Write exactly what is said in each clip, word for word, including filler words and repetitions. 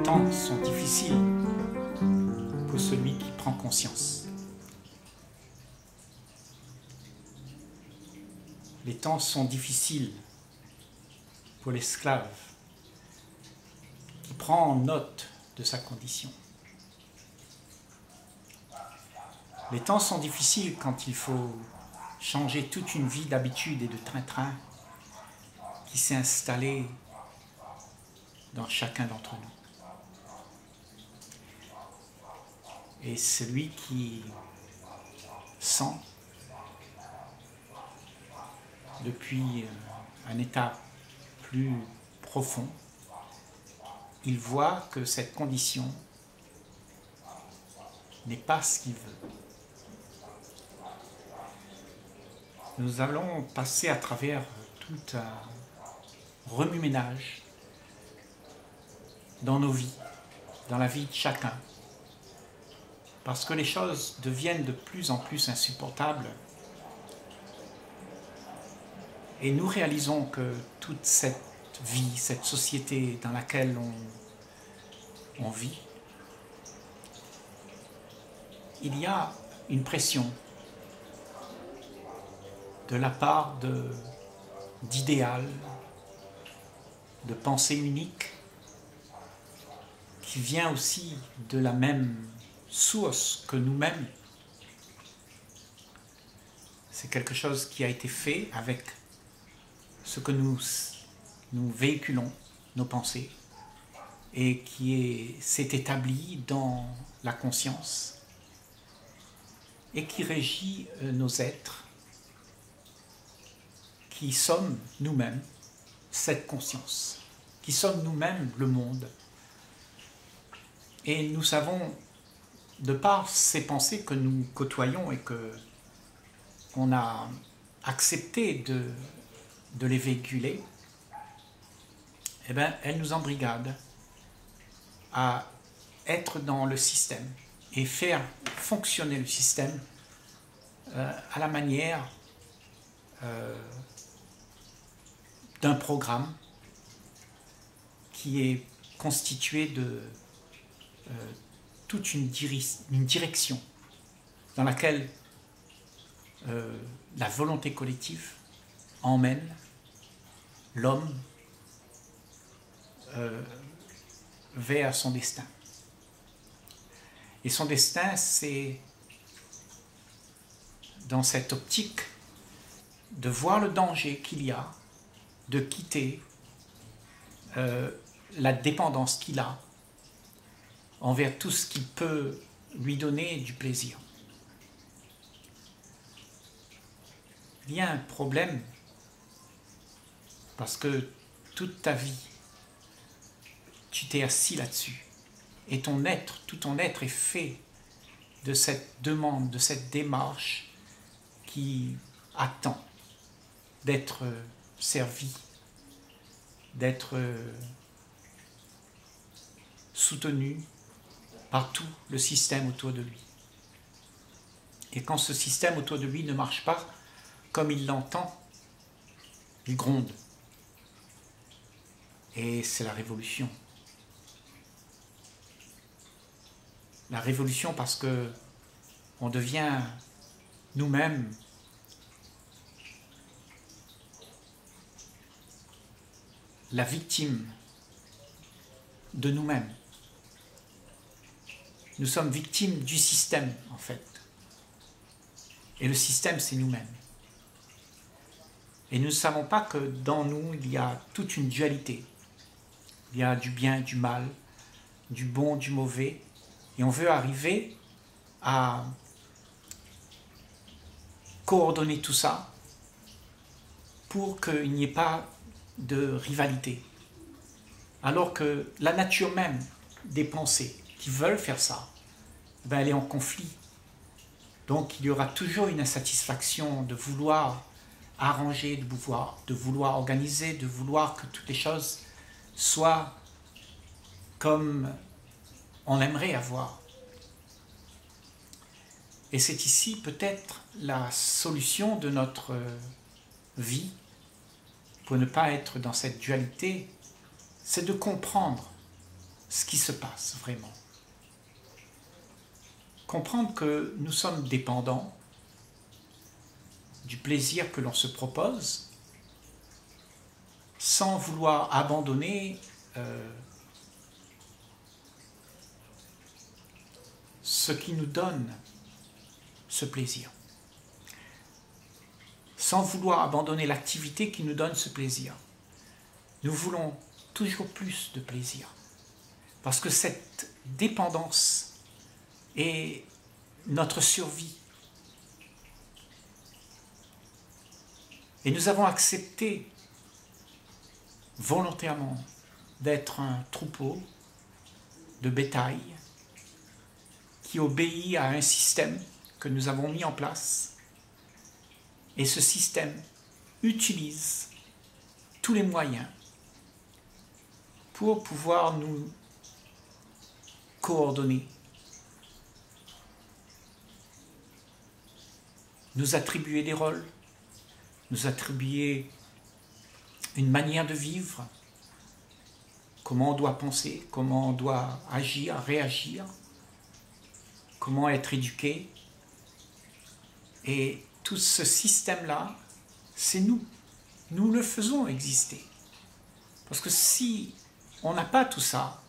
temps sont difficiles pour celui qui prend conscience. Les temps sont difficiles pour l'esclave qui prend note de sa condition. Les temps sont difficiles quand il faut changer toute une vie d'habitude et de train-train qui s'est installée dans chacun d'entre nous. Et celui qui sent depuis un état plus profond, il voit que cette condition n'est pas ce qu'il veut. Nous allons passer à travers tout un remue-ménage dans nos vies, dans la vie de chacun, parce que les choses deviennent de plus en plus insupportables et nous réalisons que toute cette vie, cette société dans laquelle on, on vit, il y a une pression de la part de, d'idéal, de pensée unique, qui vient aussi de la même source que nous-mêmes. C'est quelque chose qui a été fait avec ce que nous, nous véhiculons, nos pensées, et qui est, s'est établi dans la conscience, et qui régit nos êtres, qui sommes nous-mêmes cette conscience, qui sommes nous-mêmes le monde. Et nous savons, de par ces pensées que nous côtoyons et que qu'on a accepté de, de les véhiculer, eh bien, elles nous embrigadent à être dans le système et faire fonctionner le système euh, à la manière euh, d'un programme qui est constitué de euh, toute une, diri- une direction dans laquelle euh, la volonté collective emmène l'homme euh, vers son destin. Et son destin, c'est dans cette optique de voir le danger qu'il y a de quitter euh, la dépendance qu'il a envers tout ce qui peut lui donner du plaisir. Il y a un problème parce que toute ta vie, tu t'es assis là-dessus et ton être, tout ton être est fait de cette demande, de cette démarche qui attend d'être servi, d'être soutenu par tout le système autour de lui. Et quand ce système autour de lui ne marche pas comme il l'entend, il gronde. Et c'est la révolution. La révolution parce que on devient nous-mêmes la victime de nous-mêmes. Nous sommes victimes du système, en fait. Et le système, c'est nous-mêmes. Et nous ne savons pas que dans nous, il y a toute une dualité. Il y a du bien, du mal, du bon, du mauvais. Et on veut arriver à coordonner tout ça pour qu'il n'y ait pas de rivalité. Alors que la nature même des pensées qui veulent faire ça, ben elle est en conflit. Donc il y aura toujours une insatisfaction de vouloir arranger, de vouloir, de vouloir organiser, de vouloir que toutes les choses soient comme on aimerait avoir. Et c'est ici peut-être la solution de notre vie pour ne pas être dans cette dualité, c'est de comprendre ce qui se passe vraiment. Comprendre que nous sommes dépendants du plaisir que l'on se propose, sans vouloir abandonner euh, ce qui nous donne ce plaisir, sans vouloir abandonner l'activité qui nous donne ce plaisir. Nous voulons toujours plus de plaisir, parce que cette dépendance est notre survie. Et nous avons accepté volontairement d'être un troupeau de bétail qui obéit à un système que nous avons mis en place. Et ce système utilise tous les moyens pour pouvoir nous coordonner, nous attribuer des rôles, nous attribuer une manière de vivre, comment on doit penser, comment on doit agir, réagir, comment être éduqué. Et tout ce système-là, c'est nous. Nous le faisons exister. Parce que si on n'a pas tout ça,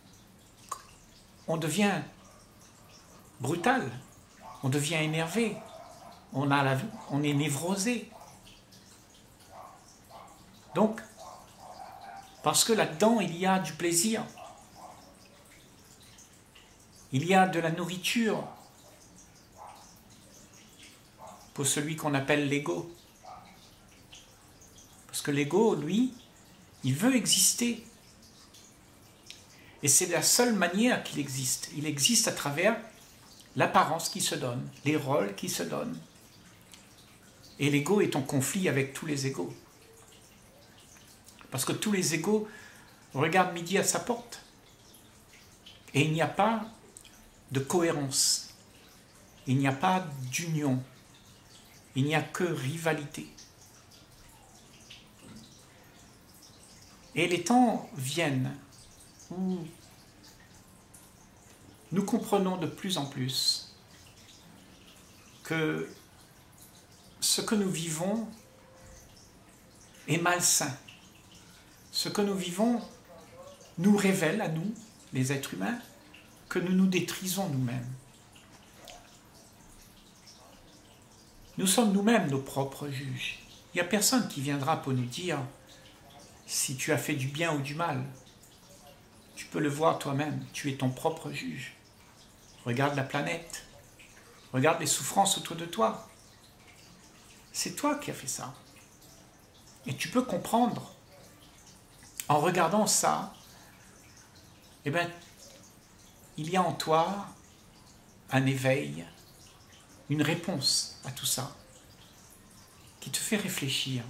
on devient brutal, on devient énervé, on, a la, on est névrosé. Donc, parce que là-dedans, il y a du plaisir, il y a de la nourriture pour celui qu'on appelle l'ego. Parce que l'ego, lui, il veut exister. Et c'est la seule manière qu'il existe. Il existe à travers l'apparence qui se donne, les rôles qui se donnent. Et l'ego est en conflit avec tous les égos. Parce que tous les égos regardent midi à sa porte. Et il n'y a pas de cohérence. Il n'y a pas d'union. Il n'y a que rivalité. Et les temps viennent où nous comprenons de plus en plus que ce que nous vivons est malsain. Ce que nous vivons nous révèle à nous, les êtres humains, que nous nous détruisons nous-mêmes. Nous sommes nous-mêmes nos propres juges. Il n'y a personne qui viendra pour nous dire si tu as fait du bien ou du mal. Tu peux le voir toi-même, tu es ton propre juge. Regarde la planète, regarde les souffrances autour de toi. C'est toi qui as fait ça. Et tu peux comprendre, en regardant ça, eh bien, il y a en toi un éveil, une réponse à tout ça, qui te fait réfléchir,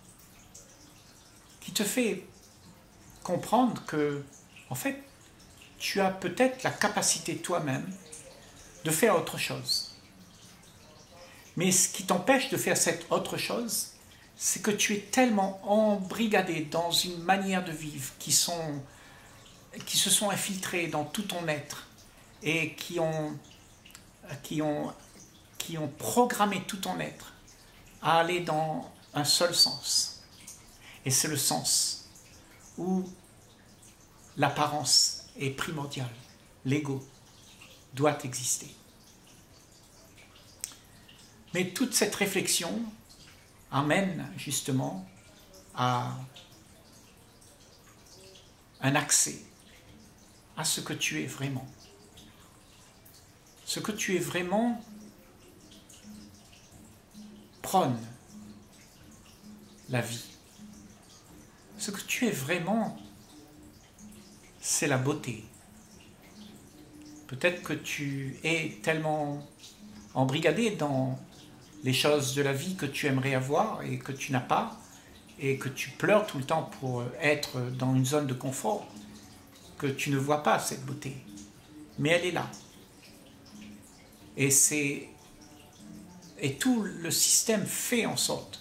qui te fait comprendre que, en fait, tu as peut-être la capacité toi-même de faire autre chose. Mais ce qui t'empêche de faire cette autre chose, c'est que tu es tellement embrigadé dans une manière de vivre qui, sont, qui se sont infiltrées dans tout ton être et qui ont, qui ont, qui ont programmé tout ton être à aller dans un seul sens. Et c'est le sens où l'apparence est primordiale. L'ego doit exister. Mais toute cette réflexion amène justement à un accès à ce que tu es vraiment. Ce que tu es vraiment prône la vie. Ce que tu es vraiment, c'est la beauté. Peut-être que tu es tellement embrigadé dans les choses de la vie que tu aimerais avoir et que tu n'as pas, et que tu pleures tout le temps pour être dans une zone de confort, que tu ne vois pas cette beauté. Mais elle est là. Et, c'est, et tout le système fait en sorte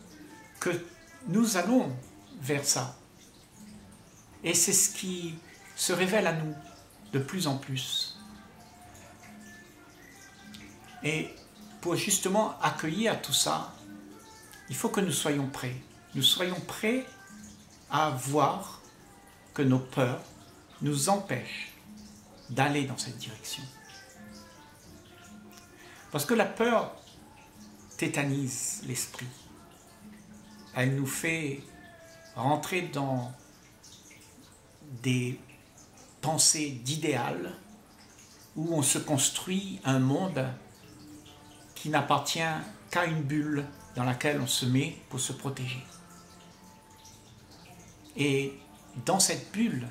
que nous allons vers ça. Et c'est ce qui se révèle à nous de plus en plus. Et pour justement accueillir tout ça, il faut que nous soyons prêts. Nous soyons prêts à voir que nos peurs nous empêchent d'aller dans cette direction. Parce que la peur tétanise l'esprit. Elle nous fait rentrer dans des pensées d'idéal où on se construit un monde qui n'appartient qu'à une bulle dans laquelle on se met pour se protéger. Et dans cette bulle,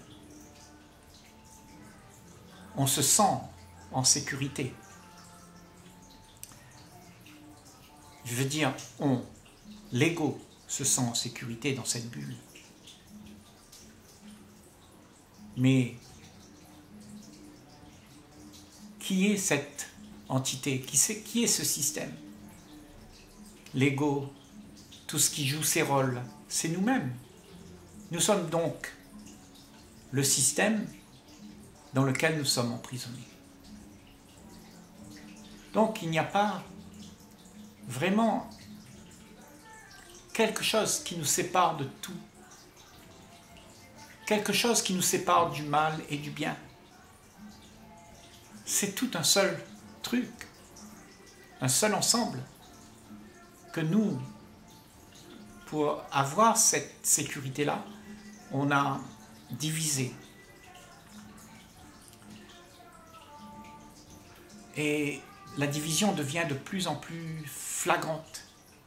on se sent en sécurité. Je veux dire, on, l'ego se sent en sécurité dans cette bulle. Mais qui est cette entité? Qui, c'est, qui est ce système? L'ego, tout ce qui joue ses rôles, c'est nous-mêmes. Nous sommes donc le système dans lequel nous sommes emprisonnés. Donc il n'y a pas vraiment quelque chose qui nous sépare de tout. Quelque chose qui nous sépare du mal et du bien. C'est tout un seul truc, un seul ensemble, que nous, pour avoir cette sécurité-là, on a divisé. Et la division devient de plus en plus flagrante.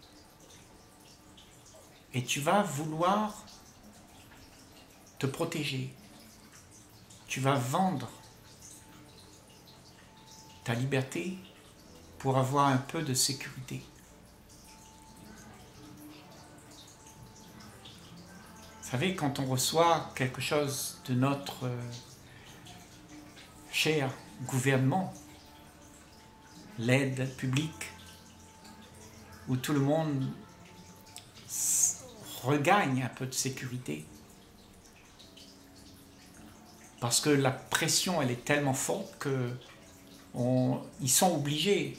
Et tu vas vouloir te protéger. Tu vas vendre ta liberté pour avoir un peu de sécurité. Vous savez, quand on reçoit quelque chose de notre euh, cher gouvernement, l'aide publique, où tout le monde regagne un peu de sécurité, parce que la pression elle est tellement forte que on, ils sont obligés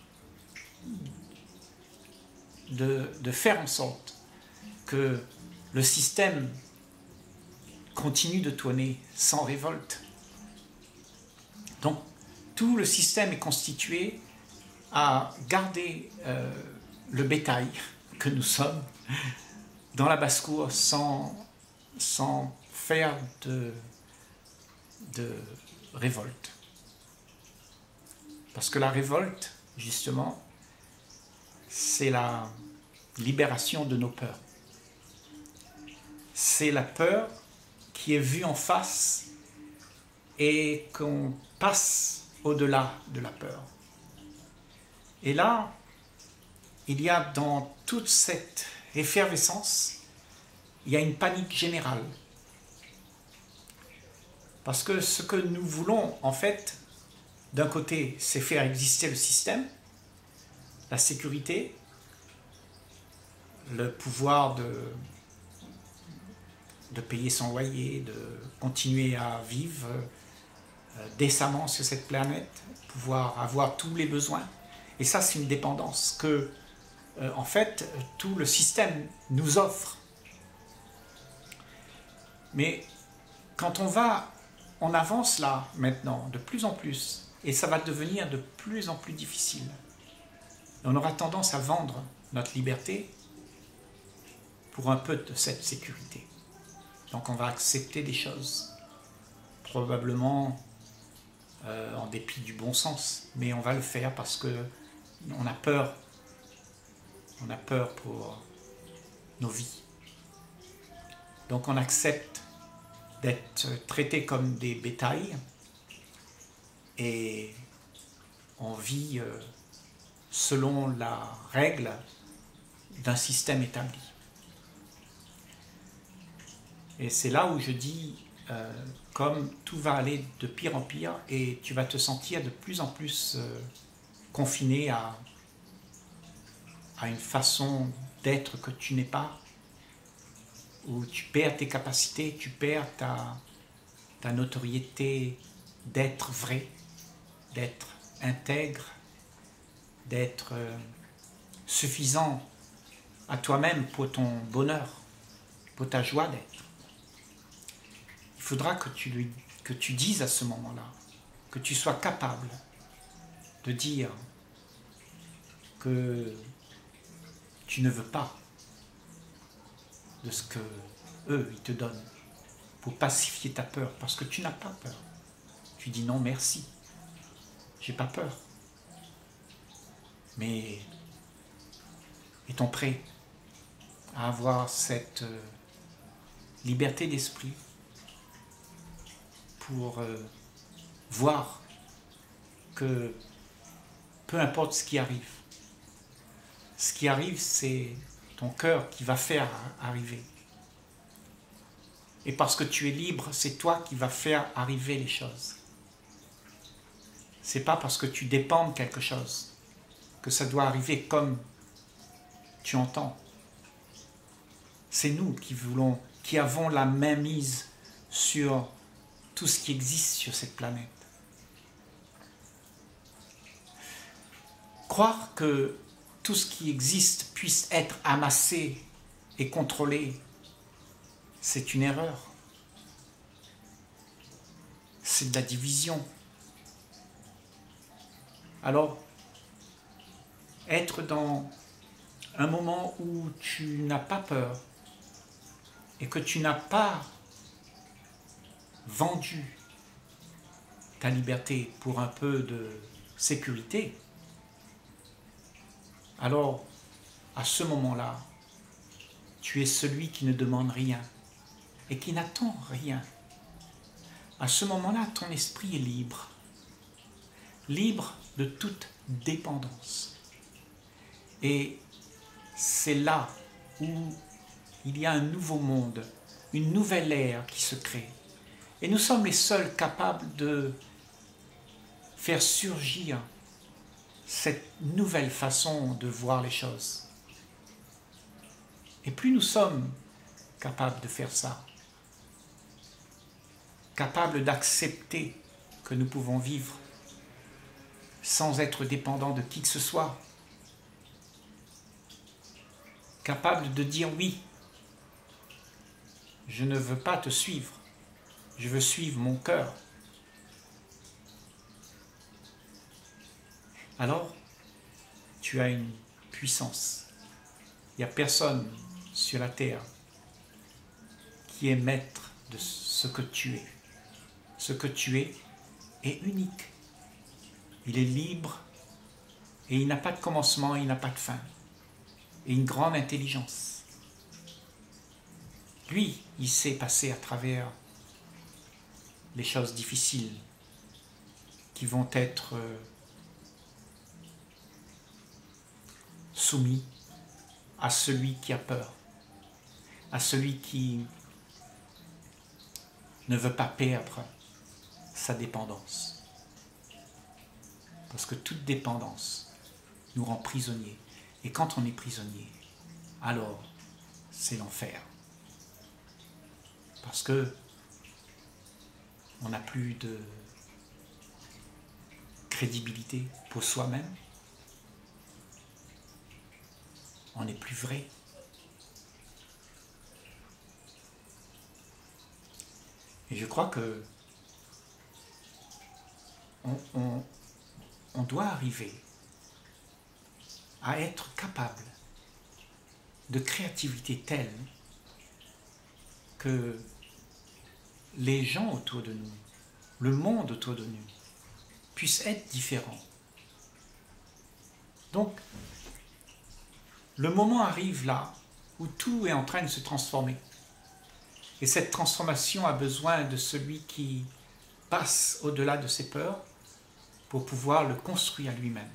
de, de faire en sorte que le système continue de tourner sans révolte. Donc tout le système est constitué à garder euh, le bétail que nous sommes dans la basse-cour sans, sans faire de, de révolte. Parce que la révolte, justement, c'est la libération de nos peurs. C'est la peur qui est vue en face et qu'on passe au-delà de la peur. Et là, il y a dans toute cette effervescence, il y a une panique générale. Parce que ce que nous voulons, en fait, d'un côté, c'est faire exister le système, la sécurité, le pouvoir de, de payer son loyer, de continuer à vivre euh, décemment sur cette planète, pouvoir avoir tous les besoins. Et ça, c'est une dépendance que, euh, en fait, tout le système nous offre. Mais quand on va, on avance là, maintenant, de plus en plus, et ça va devenir de plus en plus difficile. On aura tendance à vendre notre liberté pour un peu de cette sécurité. Donc on va accepter des choses, probablement euh, en dépit du bon sens, mais on va le faire parce qu'on a peur. On a peur pour nos vies. Donc on accepte d'être traité comme des bétails et on vit euh, selon la règle d'un système établi. Et c'est là où je dis, euh, comme tout va aller de pire en pire et tu vas te sentir de plus en plus euh, confiné à, à une façon d'être que tu n'es pas, où tu perds tes capacités, tu perds ta, ta notoriété d'être vrai, d'être intègre, d'être euh, suffisant à toi-même pour ton bonheur, pour ta joie d'être. Il faudra que tu, lui, que tu dises à ce moment-là, que tu sois capable de dire que tu ne veux pas de ce que eux ils te donnent pour pacifier ta peur, parce que tu n'as pas peur. Tu dis non merci, j'ai pas peur. Mais est-on prêt à avoir cette euh, liberté d'esprit pour euh, voir que peu importe ce qui arrive, ce qui arrive, c'est ton cœur qui va faire arriver. Et parce que tu es libre, c'est toi qui vas faire arriver les choses. C'est pas parce que tu dépends de quelque chose que ça doit arriver comme tu entends. C'est nous qui voulons, qui avons la main mise sur tout ce qui existe sur cette planète. Croire que tout ce qui existe puisse être amassé et contrôlé, c'est une erreur. C'est de la division. Alors, être dans un moment où tu n'as pas peur et que tu n'as pas vendu ta liberté pour un peu de sécurité, alors à ce moment-là, tu es celui qui ne demande rien et qui n'attend rien. À ce moment-là, ton esprit est libre, libre de toute dépendance. Et c'est là où il y a un nouveau monde, une nouvelle ère qui se crée. Et nous sommes les seuls capables de faire surgir cette nouvelle façon de voir les choses. Et plus nous sommes capables de faire ça, capables d'accepter que nous pouvons vivre sans être dépendants de qui que ce soit, capables de dire oui, je ne veux pas te suivre, je veux suivre mon cœur. Alors, tu as une puissance. Il n'y a personne sur la terre qui est maître de ce que tu es. Ce que tu es est unique. Il est libre et il n'a pas de commencement, il n'a pas de fin. Et une grande intelligence. Lui, il sait passer à travers les choses difficiles qui vont être euh, soumis à celui qui a peur, à celui qui ne veut pas perdre sa dépendance. Parce que toute dépendance nous rend prisonniers. Et quand on est prisonnier, alors c'est l'enfer. Parce que on n'a plus de crédibilité pour soi-même. On n'est plus vrai. Et je crois que on, on, on doit arriver à être capable de créativité telle que les gens autour de nous, le monde autour de nous, puissent être différents. Donc, le moment arrive là où tout est en train de se transformer. Et cette transformation a besoin de celui qui passe au-delà de ses peurs pour pouvoir le construire lui-même.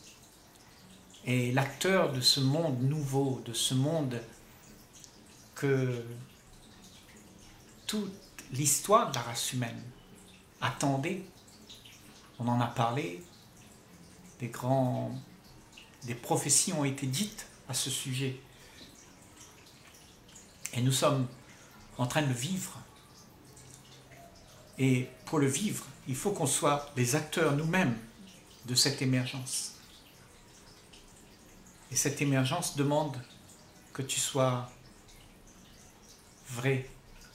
Et l'acteur de ce monde nouveau, de ce monde que toute l'histoire de la race humaine attendait, on en a parlé, des grands, des prophéties ont été dites à ce sujet. Et nous sommes en train de le vivre. Et pour le vivre, il faut qu'on soit les acteurs nous-mêmes de cette émergence. Et cette émergence demande que tu sois vrai,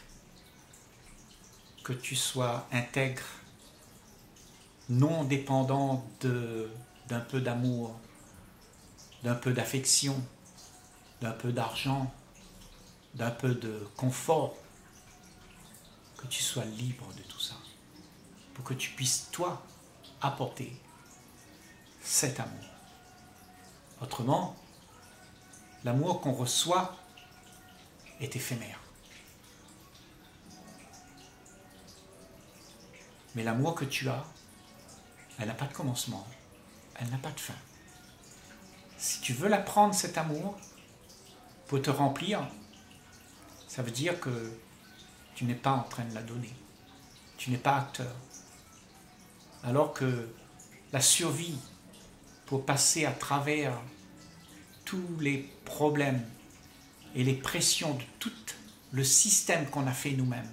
que tu sois intègre, non dépendant de, d'un peu d'amour, d'un peu d'affection, d'un peu d'argent, d'un peu de confort, que tu sois libre de tout ça, pour que tu puisses, toi, apporter cet amour. Autrement, l'amour qu'on reçoit est éphémère. Mais l'amour que tu as, elle n'a pas de commencement, elle n'a pas de fin. Si tu veux la prendre, cet amour, pour te remplir, ça veut dire que tu n'es pas en train de la donner. Tu n'es pas acteur. Alors que la survie, pour passer à travers tous les problèmes et les pressions de tout le système qu'on a fait nous-mêmes,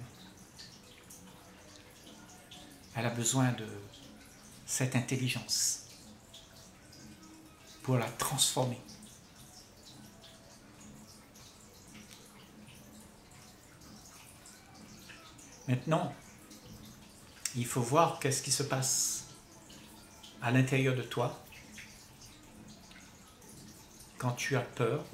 elle a besoin de cette intelligence pour la transformer. Maintenant, il faut voir qu'est-ce qui se passe à l'intérieur de toi quand tu as peur.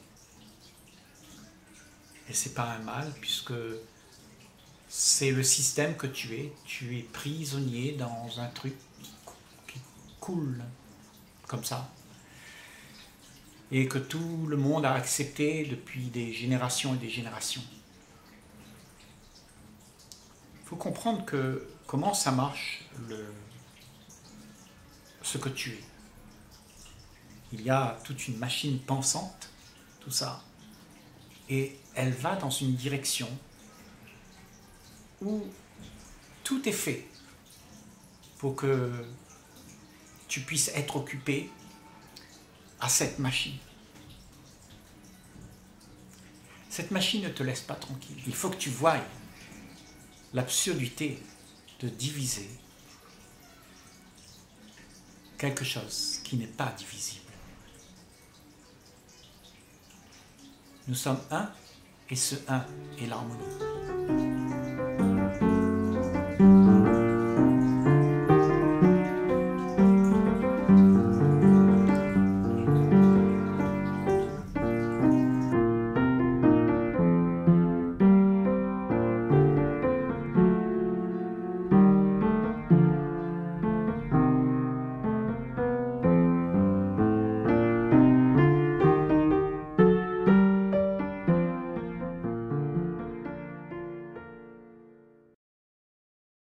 Et ce n'est pas un mal, puisque c'est le système que tu es. Tu es prisonnier dans un truc qui coule comme ça. Et que tout le monde a accepté depuis des générations et des générations. Il faut comprendre que comment ça marche, le, ce que tu es. Il y a toute une machine pensante, tout ça, et elle va dans une direction où tout est fait pour que tu puisses être occupé à cette machine. Cette machine ne te laisse pas tranquille. Il faut que tu voies l'absurdité de diviser quelque chose qui n'est pas divisible. Nous sommes un, et ce un est l'harmonie.